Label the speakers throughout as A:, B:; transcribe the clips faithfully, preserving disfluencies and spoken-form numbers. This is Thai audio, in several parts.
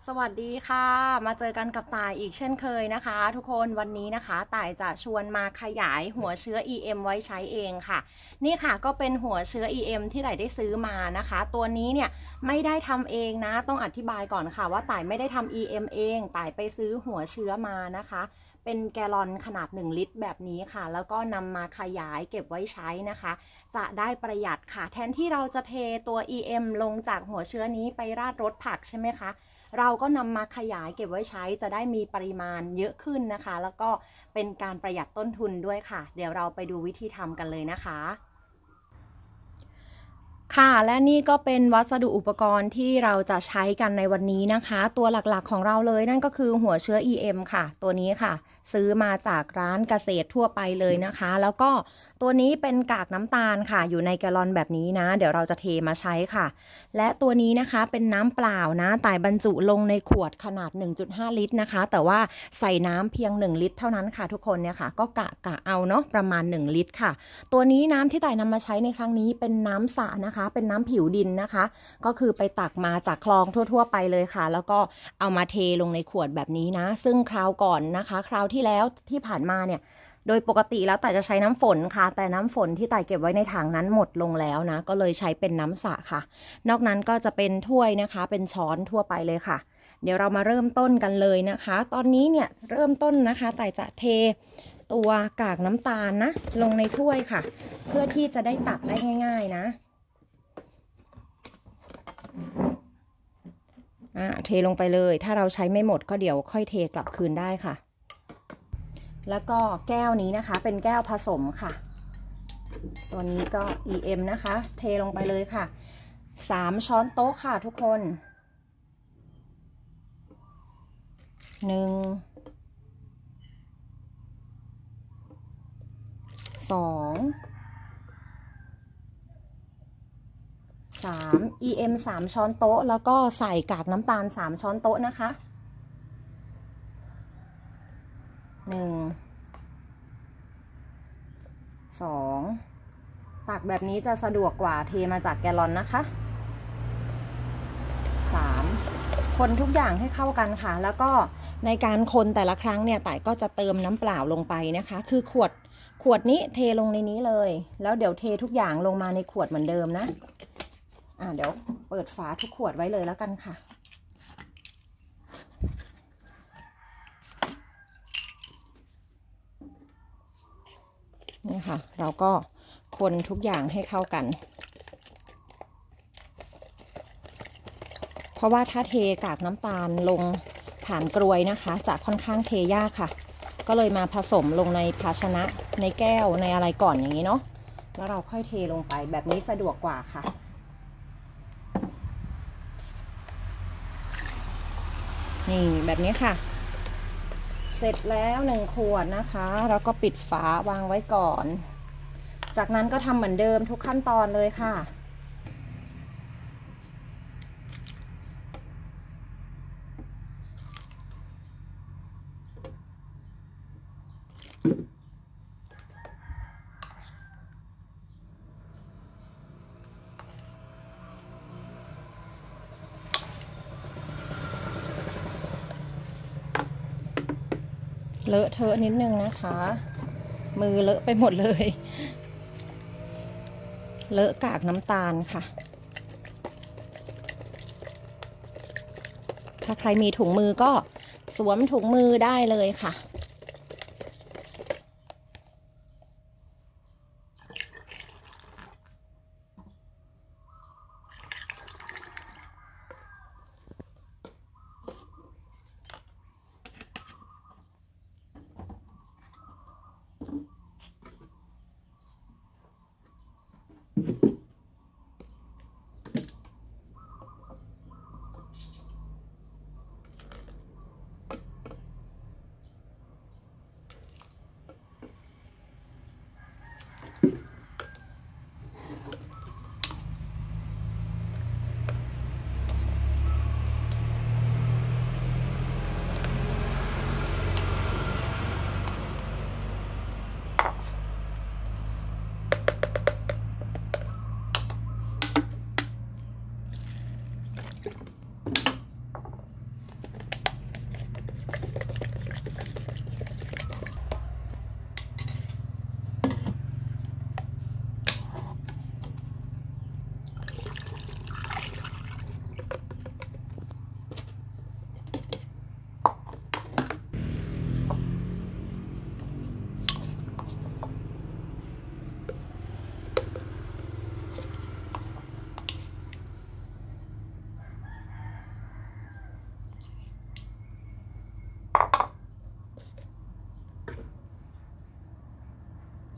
A: สวัสดีค่ะมาเจอกันกับต่ายอีกเช่นเคยนะคะทุกคนวันนี้นะคะต่ายจะชวนมาขยายหัวเชื้อ อี เอ็ม ไว้ใช้เองค่ะนี่ค่ะก็เป็นหัวเชื้อ อี เอ็ม ที่ต่ายได้ซื้อมานะคะตัวนี้เนี่ยไม่ได้ทำเองนะต้องอธิบายก่อนค่ะว่าต่ายไม่ได้ทำ อี เอ็ม เองต่ายไปซื้อหัวเชื้อมานะคะเป็นแกลลอนขนาดหนึ่งลิตรแบบนี้ค่ะแล้วก็นำมาขยายเก็บไว้ใช้นะคะจะได้ประหยัดค่ะแทนที่เราจะเทตัว อี เอ็ม ลงจากหัวเชื้อนี้ไปราดรสผักใช่ไหมคะเราก็นำมาขยายเก็บไว้ใช้จะได้มีปริมาณเยอะขึ้นนะคะแล้วก็เป็นการประหยัดต้นทุนด้วยค่ะเดี๋ยวเราไปดูวิธีทำกันเลยนะคะค่ะและนี่ก็เป็นวัสดุอุปกรณ์ที่เราจะใช้กันในวันนี้นะคะตัวหลักๆของเราเลยนั่นก็คือหัวเชื้อ อี เอ็ม ค่ะตัวนี้ค่ะซื้อมาจากร้านเกษตรทั่วไปเลยนะคะแล้วก็ตัวนี้เป็นกากน้ำตาลค่ะอยู่ในแกลลอนแบบนี้นะเดี๋ยวเราจะเทมาใช้ค่ะและตัวนี้นะคะเป็นน้ำเปล่านะต่ายบรรจุลงในขวดขนาด หนึ่งจุดห้า ลิตรนะคะแต่ว่าใส่น้ำเพียงหนึ่งลิตรเท่านั้นค่ะทุกคนเนี่ยค่ะก็กะกะเอาเนาะประมาณหนึ่งลิตรค่ะตัวนี้น้ำที่ต่ายนำมาใช้ในครั้งนี้เป็นน้ำสระนะคะเป็นน้ำผิวดินนะคะก็คือไปตักมาจากคลองทั่วๆไปเลยค่ะแล้วก็เอามาเทลงในขวดแบบนี้นะซึ่งคราวก่อนนะคะคราวที่แล้วที่ผ่านมาเนี่ยโดยปกติแล้วแต่จะใช้น้ำฝนค่ะแต่น้ำฝนที่ต่ายเก็บไว้ในถังนั้นหมดลงแล้วนะก็เลยใช้เป็นน้ำสระค่ะนอกนั้นก็จะเป็นถ้วยนะคะเป็นช้อนทั่วไปเลยค่ะเดี๋ยวเรามาเริ่มต้นกันเลยนะคะตอนนี้เนี่ยเริ่มต้นนะคะต่ายจะเทตัวกากน้ำตาลนะลงในถ้วยค่ะเพื่อที่จะได้ตักได้ง่ายๆนะอ่าเทลงไปเลยถ้าเราใช้ไม่หมดก็เดี๋ยวค่อยเทกลับคืนได้ค่ะแล้วก็แก้วนี้นะคะเป็นแก้วผสมค่ะตัวนี้ก็ อี เอ็ม นะคะเทลงไปเลยค่ะสามช้อนโต๊ะค่ะทุกคนหนึ่งสองสาม อี เอ็ม สามช้อนโต๊ะแล้วก็ใส่กากน้ำตาลสามช้อนโต๊ะนะคะหนึ่งสองตักแบบนี้จะสะดวกกว่าเทมาจากแกลลอนนะคะสามคนทุกอย่างให้เข้ากันค่ะแล้วก็ในการคนแต่ละครั้งเนี่ยต่ายก็จะเติมน้ำเปล่าลงไปนะคะคือขวดขวดนี้เทลงในนี้เลยแล้วเดี๋ยวเททุกอย่างลงมาในขวดเหมือนเดิมนะอ่าเดี๋ยวเปิดฝาทุกขวดไว้เลยแล้วกันค่ะนี่ค่ะเราก็คนทุกอย่างให้เข้ากันเพราะว่าถ้าเทกากน้ำตาลลงผ่านกรวยนะคะจะค่อนข้างเทยากค่ะก็เลยมาผสมลงในภาชนะในแก้วในอะไรก่อนอย่างนี้เนาะแล้วเราค่อยเทลงไปแบบนี้สะดวกกว่าค่ะนี่แบบนี้ค่ะเสร็จแล้วหนึ่งขวดนะคะเราก็ปิดฝาวางไว้ก่อนจากนั้นก็ทำเหมือนเดิมทุกขั้นตอนเลยค่ะเลอะเทอะนิดนึงนะคะมือเลอะไปหมดเลยเลอะกากน้ำตาลค่ะถ้าใครมีถุงมือก็สวมถุงมือได้เลยค่ะ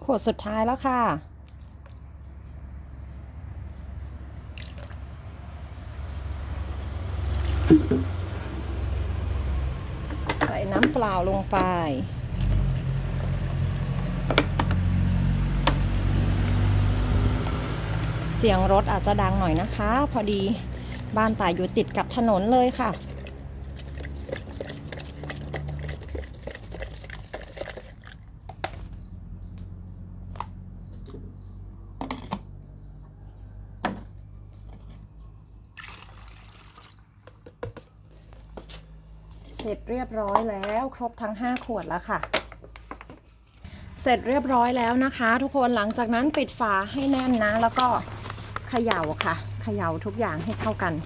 A: ขวดสุดท้ายแล้วค่ะใส่น้ำเปล่าลงไปเสียงรถอาจจะดังหน่อยนะคะพอดีบ้านต่ายอยู่ติดกับถนนเลยค่ะเสร็จเรียบร้อยแล้วครบทั้งห้าขวดแล้วค่ะเสร็จเรียบร้อยแล้วนะคะทุกคนหลังจากนั้นปิดฝาให้แน่นนะแล้วก็เขย่าค่ะเขย่าทุกอย่างให้เข้ากัน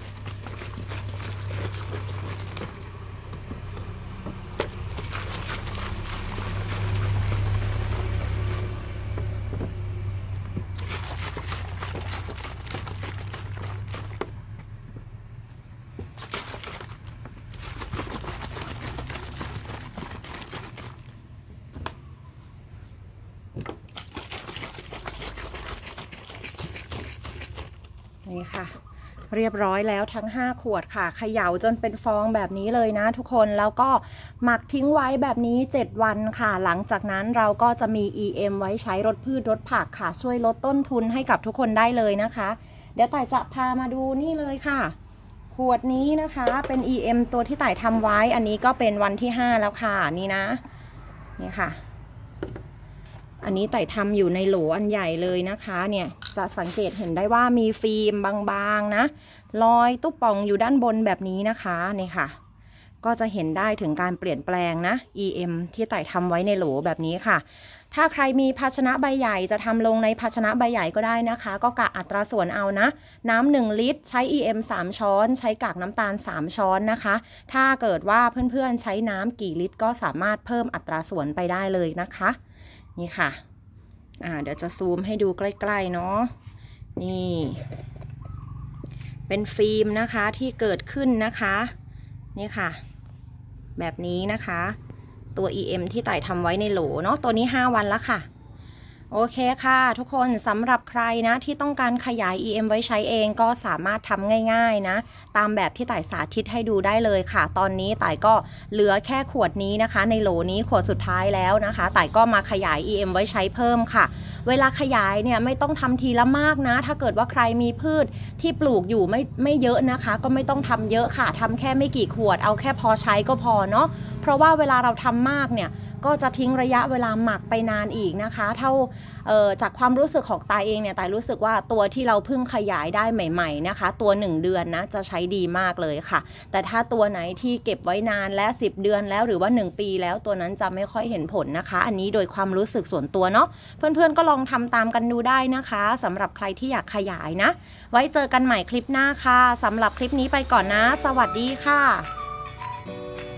A: นี่ค่ะเรียบร้อยแล้วทั้งห้าขวดค่ะเขย่าจนเป็นฟองแบบนี้เลยนะทุกคนแล้วก็หมักทิ้งไว้แบบนี้เจ็ดวันค่ะหลังจากนั้นเราก็จะมี อี เอ็ม ไว้ใช้รดพืชรดผักค่ะช่วยลดต้นทุนให้กับทุกคนได้เลยนะคะเดี๋ยวต่ายจะพามาดูนี่เลยค่ะขวดนี้นะคะเป็น อี เอ็ม ตัวที่ต่ายทำไว้อันนี้ก็เป็นวันที่ห้าแล้วค่ะนี่นะนี่ค่ะอันนี้ต่ายทำอยู่ในโหลอันใหญ่เลยนะคะเนี่ยจะสังเกตเห็นได้ว่ามีฟิล์มบางๆนะรอยตุ๊บป่องอยู่ด้านบนแบบนี้นะคะนี่ค่ะก็จะเห็นได้ถึงการเปลี่ยนแปลงนะ อี เอ็ม ที่ต่ายทำไว้ในโหลแบบนี้ค่ะถ้าใครมีภาชนะใบใหญ่จะทำลงในภาชนะใบใหญ่ก็ได้นะคะก็กะอัตราส่วนเอานะน้ำหนึ่งลิตรใช้ อี เอ็ม สามช้อนใช้กากน้ำตาลสามช้อนนะคะถ้าเกิดว่าเพื่อนๆใช้น้ำกี่ลิตรก็สามารถเพิ่มอัตราส่วนไปได้เลยนะคะนี่ค่ะอ่าเดี๋ยวจะซูมให้ดูใกล้ๆเนาะนี่เป็นฟิล์มนะคะที่เกิดขึ้นนะคะนี่ค่ะแบบนี้นะคะตัว อี เอ็ม ที่ต่ายทำไว้ในโหลเนาะตัวนี้ห้าวันแล้วค่ะโอเคค่ะทุกคนสำหรับใครนะที่ต้องการขยาย อี เอ็ม ไว้ใช้เองก็สามารถทำง่ายๆนะตามแบบที่ต่ายสาธิตให้ดูได้เลยค่ะตอนนี้ต่ายก็เหลือแค่ขวดนี้นะคะในโหลนี้ขวดสุดท้ายแล้วนะคะต่ายก็มาขยาย อี เอ็ม ไว้ใช้เพิ่มค่ะเวลาขยายเนี่ยไม่ต้องทำทีละมากนะถ้าเกิดว่าใครมีพืชที่ปลูกอยู่ไม่ไม่เยอะนะคะก็ไม่ต้องทำเยอะค่ะทำแค่ไม่กี่ขวดเอาแค่พอใช้ก็พอเนาะเพราะว่าเวลาเราทำมากเนี่ยก็จะทิ้งระยะเวลาหมักไปนานอีกนะคะเท่าเอ่อจากความรู้สึกของตายเองเนี่ยตายรู้สึกว่าตัวที่เราเพิ่งขยายได้ใหม่ๆนะคะตัวหนึ่งเดือนนะจะใช้ดีมากเลยค่ะแต่ถ้าตัวไหนที่เก็บไว้นานและสิบเดือนแล้วหรือว่าหนึ่งปีแล้วตัวนั้นจะไม่ค่อยเห็นผลนะคะอันนี้โดยความรู้สึกส่วนตัวเนาะเพื่อนๆก็ลองทำตามกันดูได้นะคะสำหรับใครที่อยากขยายนะไว้เจอกันใหม่คลิปหน้าค่ะสำหรับคลิปนี้ไปก่อนนะสวัสดีค่ะ